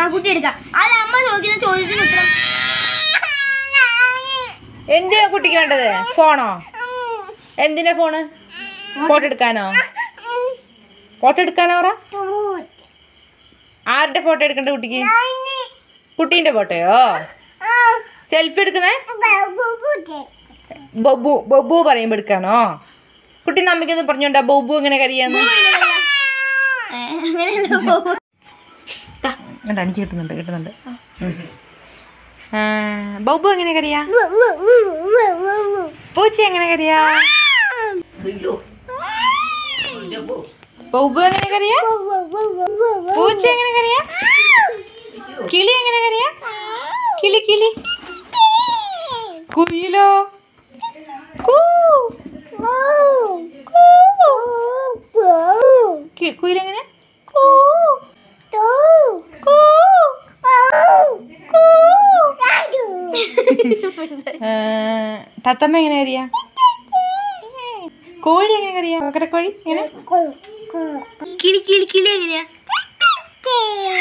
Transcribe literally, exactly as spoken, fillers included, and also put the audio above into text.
കുട്ടി എടുക്കാം. അത് അമ്മ ചോദിക്കുന്ന ചോദ്യത്തിന് ഉത്തരം. എന്തിനാ കുട്ടിക്ക് വേണ്ടത്? ഫോണോ? എന്തിനാ ഫോണ്? ഫോട്ടോ എടുക്കാനോ? ഫോട്ടോ എടുക്കാനോ? ആരുടെ ഫോട്ടോ എടുക്കണ്ട കുട്ടിക്ക്? കുട്ടീന്റെ ഫോട്ടോയോ? സെൽഫി എടുക്കുന്നേ? ബൊബു ബൊബു പറയുമ്പോ എടുക്കാനോ? കുട്ടി നമ്മക്കൊന്ന് പറഞ്ഞോണ്ടാ ബൊബു എങ്ങനെ കറിയാന്ന്? എനിക്ക് കിട്ടുന്നുണ്ട് കിട്ടുന്നുണ്ട് ബൊബു എങ്ങനെ കറിയാ? പൂച്ച എങ്ങനെ കറിയാ? ബൊബു എങ്ങനെ കറിയാ? പൂച്ച എങ്ങനെ കറിയാ? കിളി എങ്ങനെ കറിയാ? കിളി കിളി. കുയിലോ? കുയിലെങ്ങനെ? തത്തമ്മ എങ്ങനെ കറിയാ? കോഴി എങ്ങനെ കറിയാ? കോഴി എങ്ങനെ? കിളി കിളി കിളി എങ്ങനെയാ?